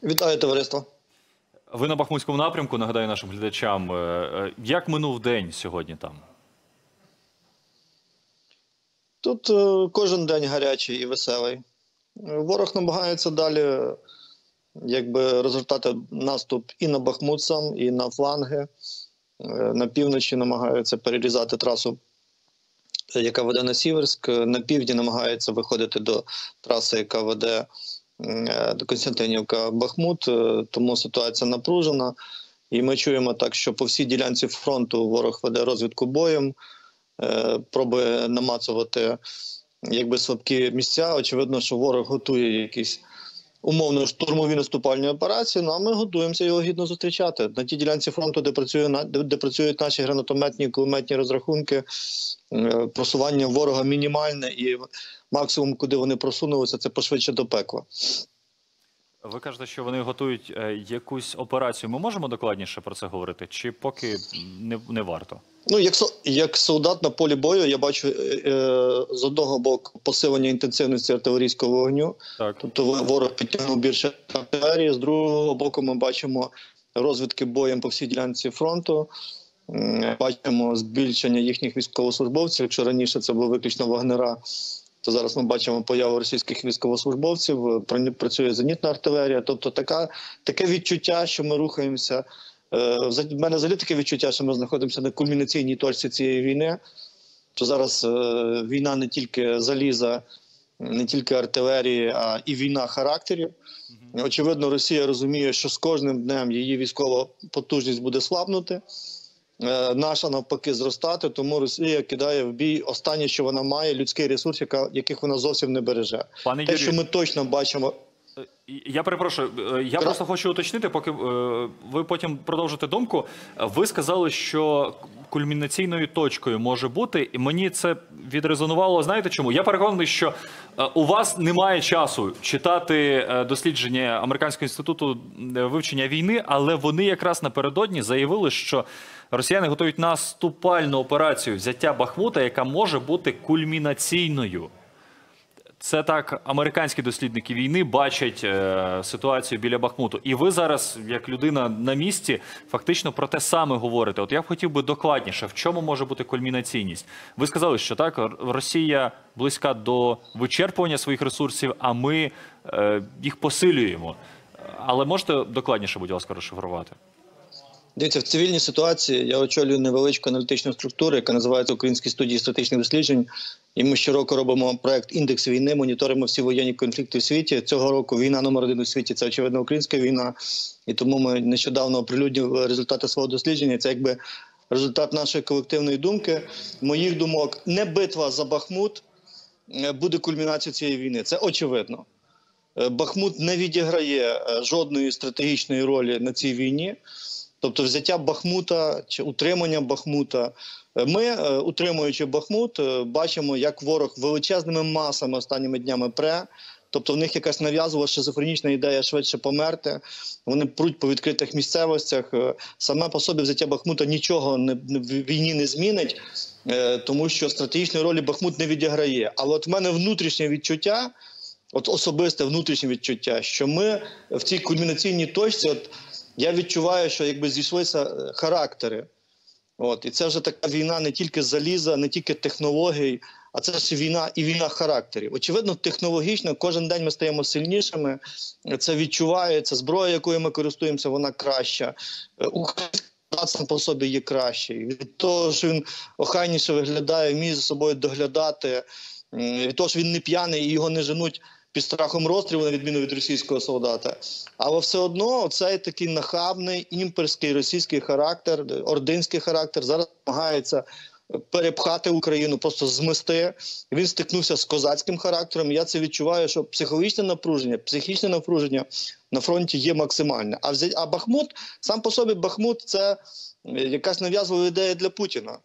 Вітаю, товариство. Ви на Бахмутському напрямку, нагадаю нашим глядачам. Як минув день сьогодні там? Тут кожен день гарячий і веселий. Ворог намагається далі розгортати наступ і на Бахмут сам, і на фланги. На півночі намагаються перерізати трасу, яка веде на Сіверськ. На півдні намагаються виходити до траси, яка веде до Костянтинівка-Бахмут. Тому ситуація напружена. І ми чуємо так, що по всій ділянці фронту ворог веде розвідку боєм, пробує намацувати слабкі місця. Очевидно, що ворог готує якісь умовно штурмові наступальні операції, ну а ми готуємося його гідно зустрічати. На тій ділянці фронту, де працюють наші гранатометні, кулеметні розрахунки, просування ворога мінімальне і максимум, куди вони просунулися, це пошвидше до пекла. Ви кажете, що вони готують якусь операцію. Ми можемо докладніше про це говорити? Чи поки не варто? Ну, як солдат на полі бою, я бачу з одного боку посилення інтенсивності артилерійського вогню. Так. Тобто ворог підтягнув більше артилерії. З другого боку ми бачимо розвідки боєм по всій ділянці фронту. Бачимо збільшення їхніх військовослужбовців. Якщо раніше це було виключно вагнера, то зараз ми бачимо появу російських військовослужбовців, працює зенітна артилерія. Тобто таке відчуття, що ми рухаємося. В мене взагалі таке відчуття, що ми знаходимося на кульмінаційній точці цієї війни. Що зараз війна не тільки заліза, не тільки артилерії, а і війна характерів. Очевидно, Росія розуміє, що з кожним днем її військова потужність буде слабнути. Наша навпаки зростати, тому Росія кидає в бій останнє, що вона має, людський ресурс, яких вона зовсім не береже. Те, що ми точно бачимо... Я перепрошую, я просто хочу уточнити, поки ви потім продовжите думку. Ви сказали, що кульмінаційною точкою може бути, і мені це відрезонувало, знаєте чому? Я переконаний, що у вас немає часу читати дослідження Американського інституту вивчення війни, але вони якраз напередодні заявили, що росіяни готують наступальну операцію взяття Бахмута, яка може бути кульмінаційною. Це так американські дослідники війни бачать ситуацію біля Бахмуту. І ви зараз, як людина на місці, фактично про те саме говорите. От я б хотів би докладніше, в чому може бути кульмінаційність? Ви сказали, що так, Росія близька до вичерпування своїх ресурсів, а ми їх посилюємо. Але можете докладніше, будь ласка, розшифрувати? Дивіться, в цивільній ситуації я очолюю невеличку аналітичну структуру, яка називається Українські студії стратегічних досліджень. І ми щороку робимо проект «Індекс війни», моніторимо всі воєнні конфлікти в світі. Цього року війна номер 1 у світі – це, очевидно, українська війна. І тому ми нещодавно оприлюднили результати свого дослідження. Це результат нашої колективної думки, моїх думок. Не битва за Бахмут буде кульмінацією цієї війни. Це очевидно. Бахмут не відіграє жодної стратегічної ролі на цій війні. Тобто взяття Бахмута чи утримання Бахмута. Ми, утримуючи Бахмут, бачимо, як ворог величезними масами останніми днями пре. Тобто в них якась нав'язова шизофренічна ідея швидше померти. Вони пруть по відкритих місцевостях. Саме по собі взяття Бахмута нічого в війні не змінить, тому що стратегічної ролі Бахмут не відіграє. Але от в мене внутрішнє відчуття, особисте внутрішнє відчуття, що ми в цій кульмінаційній точці, я відчуваю, що зійшлися характери. І це вже така війна не тільки заліза, не тільки технологій, а це ж війна характерів. Очевидно, технологічно кожен день ми стаємо сильнішими, це відчувається, зброя, якою ми користуємося, вона краща. Український сам по собі є кращий. Від того, що він охайніше виглядає, вміє за собою доглядати, від того, що він не п'яний і його не женуть під страхом розстрілу, на відміну від російського солдата. Але все одно цей такий нахабний, імперський російський характер, ординський характер зараз намагається перепхати Україну, просто змести. Він стикнувся з козацьким характером. Я це відчуваю, що психічне напруження на фронті є максимальне. А Бахмут, сам по собі Бахмут – це якась нав'язлива ідея для Путіна.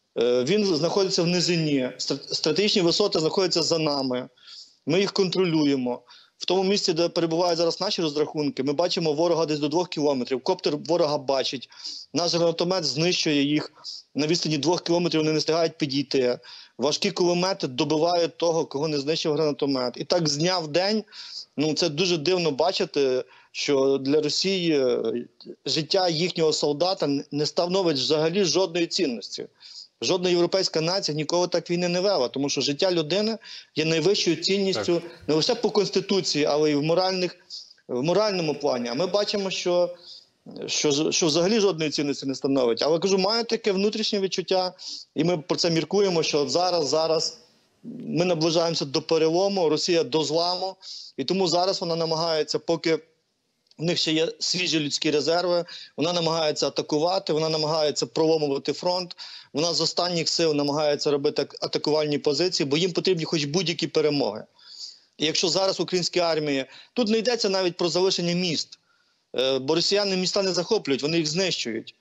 Він знаходиться в низині, стратегічні висоти знаходяться за нами. Ми їх контролюємо. В тому місці, де перебувають зараз наші розрахунки, ми бачимо ворога десь до 2 кілометрів. Коптер ворога бачить. Наш гранатомет знищує їх. На відстані 2 кілометрів вони не встигають підійти. Важкі кулемети добивають того, кого не знищив гранатомет. І так з дня в день, це дуже дивно бачити, що для Росії життя їхнього солдата не становить взагалі жодної цінності. Жодна європейська нація ніколи так війни не вела, тому що життя людини є найвищою цінністю не лише по Конституції, але й в моральному плані. А ми бачимо, що взагалі жодної цінності не становить. Але, кажу, маю таке внутрішнє відчуття, і ми про це міркуємо, що зараз ми наближаємося до перелому, Росія до зламу, і тому зараз вона намагається, поки в них ще є свіжі людські резерви, вона намагається атакувати, вона намагається проломувати фронт, вона з останніх сил намагається робити атакувальні позиції, бо їм потрібні хоч будь-які перемоги. І якщо зараз українські армії, тут не йдеться навіть про залишення міст, бо росіяни міста не захоплюють, вони їх знищують.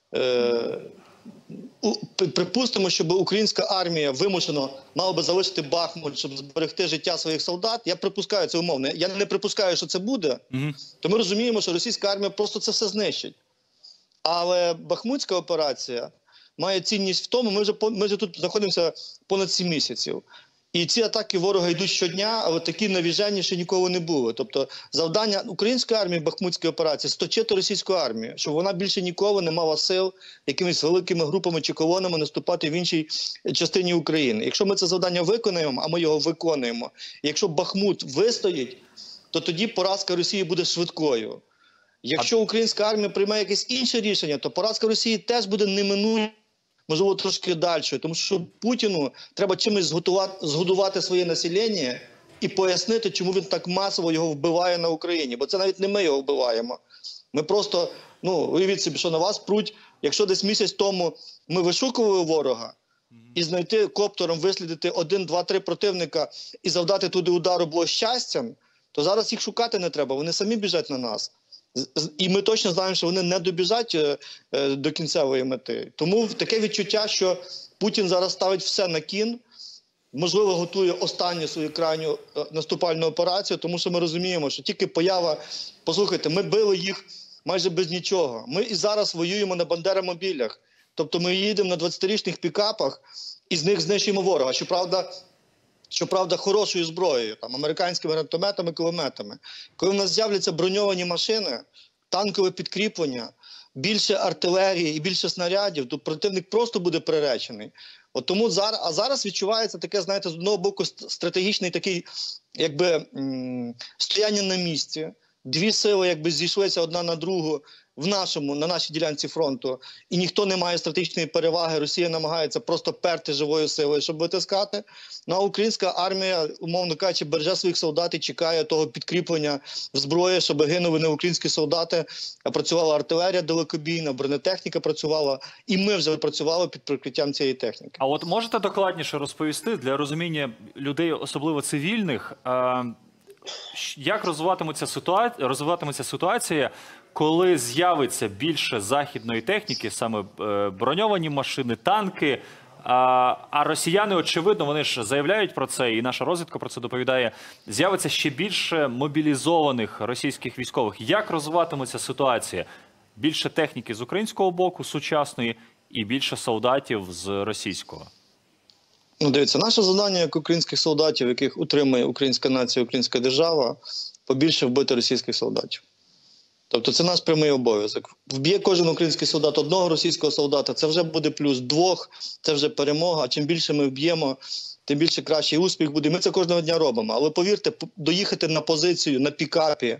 Припустимо, щоб українська армія вимушено мала би залишити Бахмут, щоб зберегти життя своїх солдат. Я припускаю це умовно. Я не припускаю, що це буде, то ми розуміємо, що російська армія просто це все знищить. Але Бахмутська операція має цінність в тому, ми вже тут знаходимося понад 7 місяців. І ці атаки ворога йдуть щодня, але такі навіжені ще ніколи не було. Тобто завдання української армії в Бахмутській операції – сточити російську армію, щоб вона більше ніколи не мала сил якимись великими групами чи колонами наступати в іншій частині України. Якщо ми це завдання виконаємо, а ми його виконуємо, і якщо Бахмут вистоїть, то тоді поразка Росії буде швидкою. Якщо українська армія прийме якесь інше рішення, то поразка Росії теж буде неминучою. Можливо, трошки далі, тому що Путіну треба чимось згодувати своє населення і пояснити, чому він так масово його вбиває на Україні. Бо це навіть не ми його вбиваємо. Ми просто, уявіть собі, що на вас пруть, якщо десь місяць тому ми вишукували ворога, і знайти коптером, вислідити 1, 2, 3 противника і завдати туди удару було щастям, то зараз їх шукати не треба, вони самі біжать на нас. І ми точно знаємо, що вони не добіжать до кінцевої мети. Тому таке відчуття, що Путін зараз ставить все на кін, можливо, готує останню свою крайню наступальну операцію, тому що ми розуміємо, що тільки поява... Послухайте, ми били їх майже без нічого. Ми і зараз воюємо на бандеромобілях. Тобто ми їдемо на 20-річних пікапах і з них знищуємо ворога. Щоправда, хорошою зброєю, там, американськими гранатометами, кулеметами. Коли в нас з'являться броньовані машини, танкове підкріплення, більше артилерії і більше снарядів, то противник просто буде приречений. От тому зараз відчувається таке, знаєте, з одного боку стратегічний такий, стояння на місці. Дві сили, зійшлися одна на другу на нашій ділянці фронту, і ніхто не має стратегічної переваги. Росія намагається просто перти живою силою, щоб витискати. Ну а українська армія, умовно кажучи, береже своїх солдат і чекає того підкріплення в зброї, щоб гинули не українські солдати, а працювала артилерія далекобійна, бронетехніка працювала, і ми вже працювали під прикриттям цієї техніки. А от можете докладніше розповісти для розуміння людей, особливо цивільних, як розвиватиметься ситуація, коли з'явиться більше західної техніки, саме броньовані машини, танки, а росіяни, очевидно, вони ж заявляють про це, і наша розвідка про це доповідає, з'явиться ще більше мобілізованих російських військових. Як розвиватиметься ситуація? Більше техніки з українського боку, сучасної, і більше солдатів з російського? Дивіться, наше завдання як українських солдатів, яких утримує українська нація, українська держава, побільше вбити російських солдатів. Тобто це наш прямий обов'язок. Вб'є кожен український солдат одного російського солдата, це вже буде плюс 2, це вже перемога. А чим більше ми вб'ємо, тим більше кращий успіх буде. Ми це кожного дня робимо. Але повірте, доїхати на позицію на пікапі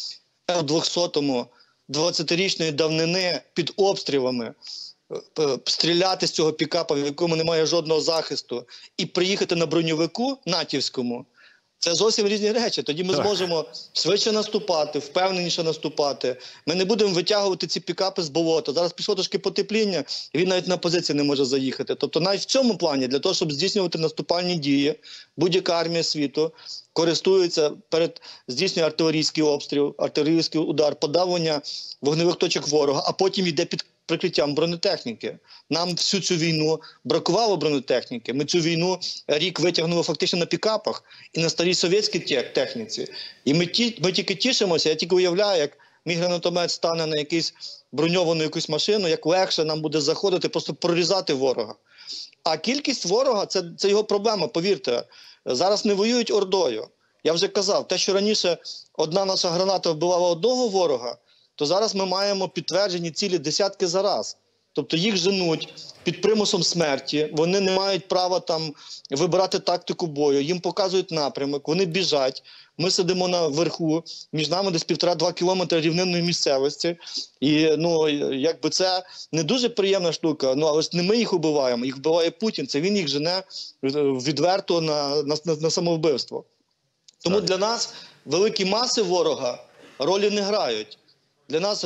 Л-200 20-річної давнини під обстрілами, стріляти з цього пікапа, в якому немає жодного захисту, і приїхати на броньовику натівському, це зовсім різні речі. Тоді ми зможемо швидше наступати, впевненіше наступати. Ми не будемо витягувати ці пікапи з болота. Зараз пішло трошки потепління, і він навіть на позиції не може заїхати. Тобто навіть в цьому плані, для того, щоб здійснювати наступальні дії, будь-яка армія світу користується, здійснює артилерійський обстріл, артилерійський удар, подавлення вогневих точок ворога, а потім йде під прикриттям бронетехніки. Нам всю цю війну бракувало бронетехніки. Ми цю війну рік витягнули фактично на пікапах і на старій совєтській техніці. І ми тільки тішимося, я тільки уявляю, як мій гранатомет стане на броньовану якусь машину, як легше нам буде заходити, просто прорізати ворога. А кількість ворога – це його проблема, повірте. Зараз не воюють ордою. Я вже казав, те, що раніше одна наша граната вбивала одного ворога, то зараз ми маємо підтверджені цілі десятки за раз. Тобто їх женуть під примусом смерті, вони не мають права там вибирати тактику бою, їм показують напрямок, вони біжать. Ми сидимо наверху, між нами десь 1,5-2 кілометри рівнинної місцевості. І ну, якби це не дуже приємна штука, ну але ж не ми їх вбиваємо, їх вбиває Путін, це він їх жене відверто на самовбивство. Тому для нас великі маси ворога ролі не грають. Для нас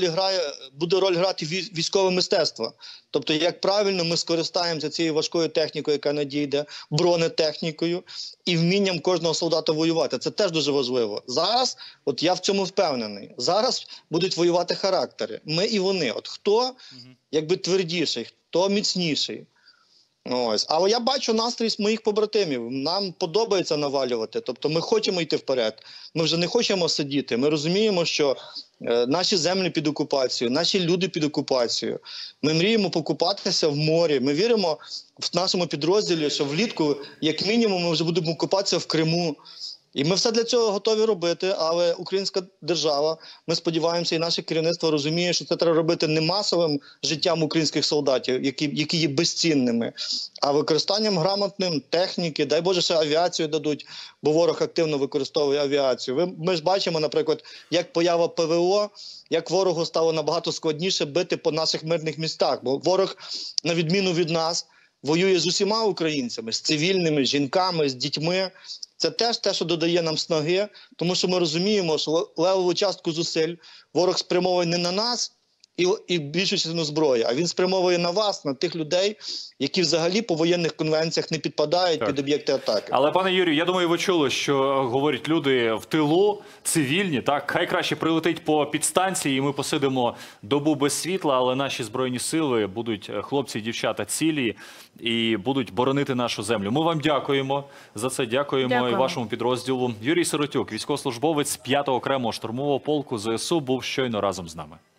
буде роль грати військове мистецтво. Тобто, як правильно ми скористаємося цією важкою технікою, яка надійде, бронетехнікою і вмінням кожного солдата воювати. Це теж дуже важливо. Зараз, от я в цьому впевнений, зараз будуть воювати характери. Ми і вони. От хто якби твердіший, хто міцніший. Ось. Але я бачу настрій моїх побратимів. Нам подобається навалювати. Тобто ми хочемо йти вперед. Ми вже не хочемо сидіти. Ми розуміємо, що наші землі під окупацією, наші люди під окупацією. Ми мріємо покупатися в морі. Ми віримо в нашому підрозділі, що влітку, як мінімум, ми вже будемо купатися в Криму. І ми все для цього готові робити, але українська держава, ми сподіваємося, і наше керівництво розуміє, що це треба робити не масовим життям українських солдатів, які є безцінними, а використанням грамотним техніки, дай Боже, ще авіацію дадуть, бо ворог активно використовує авіацію. Ми ж бачимо, наприклад, як поява ПВО, як ворогу стало набагато складніше бити по наших мирних містах, бо ворог, на відміну від нас, воює з усіма українцями, з цивільними, з жінками, з дітьми. Це теж те, що додає нам снаги, тому що ми розуміємо, що левову частку зусиль ворог спрямовує не на нас і більшу частину зброї, а він спрямовує на вас, на тих людей, які взагалі по воєнних конвенціях не підпадають під об'єкти атаки. Але, пане Юрію, я думаю, ви чули, що говорять люди в тилу, цивільні, так? Хай краще прилетить по підстанції, і ми посидимо добу без світла, але наші Збройні сили будуть, хлопці і дівчата, цілі і будуть боронити нашу землю. Ми вам дякуємо за це, дякуємо і вашому підрозділу. Юрій Сиротюк, військовослужбовець 5-го окремого штурмового полку ЗСУ, був щойно разом з нами.